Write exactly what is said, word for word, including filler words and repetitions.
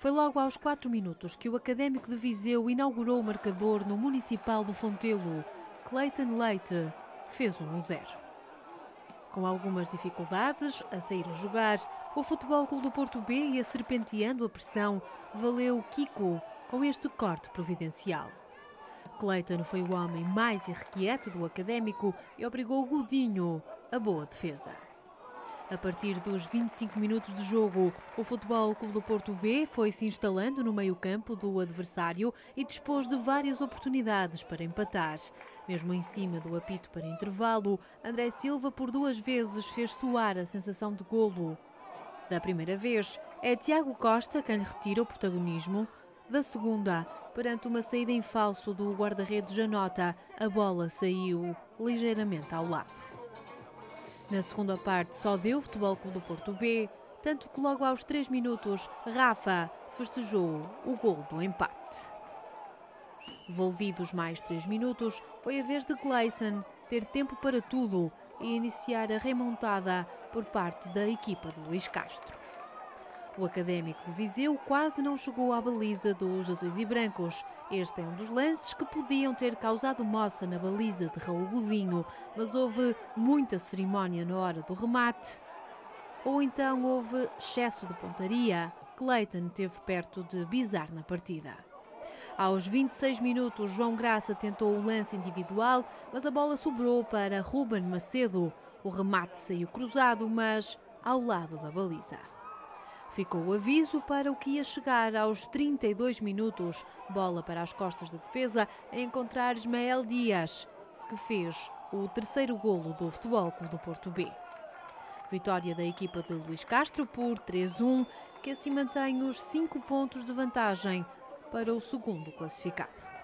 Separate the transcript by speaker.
Speaker 1: Foi logo aos quatro minutos que o Académico de Viseu inaugurou o marcador no Municipal do Fontelo. Cleiton Leite fez um a zero. Com algumas dificuldades a sair a jogar, o Futebol Clube do Porto B ia serpenteando a pressão, valeu Kiko com este corte providencial. Cleiton foi o homem mais irrequieto do Académico e obrigou Godinho a boa defesa. A partir dos vinte e cinco minutos de jogo, o Futebol Clube do Porto B foi-se instalando no meio-campo do adversário e dispôs de várias oportunidades para empatar. Mesmo em cima do apito para intervalo, André Silva por duas vezes fez soar a sensação de golo. Da primeira vez, é Tiago Costa quem lhe retira o protagonismo. Da segunda, perante uma saída em falso do guarda-redes Janota, a bola saiu ligeiramente ao lado. Na segunda parte só deu o Futebol Clube do Porto B, tanto que logo aos três minutos Rafa festejou o gol do empate. Envolvidos mais três minutos, foi a vez de Gleison ter tempo para tudo e iniciar a remontada por parte da equipa de Luís Castro. O Académico de Viseu quase não chegou à baliza dos azuis e brancos. Este é um dos lances que podiam ter causado moça na baliza de Raul Godinho, mas houve muita cerimónia na hora do remate. Ou então houve excesso de pontaria. Cleiton esteve perto de bisar na partida. Aos vinte e seis minutos, João Graça tentou o lance individual, mas a bola sobrou para Ruben Macedo. O remate saiu cruzado, mas ao lado da baliza. Ficou o aviso para o que ia chegar aos trinta e dois minutos. Bola para as costas da defesa a encontrar Ismael Dias, que fez o terceiro golo do Futebol Clube do Porto B. Vitória da equipa de Luís Castro por três a um, que assim mantém os cinco pontos de vantagem para o segundo classificado.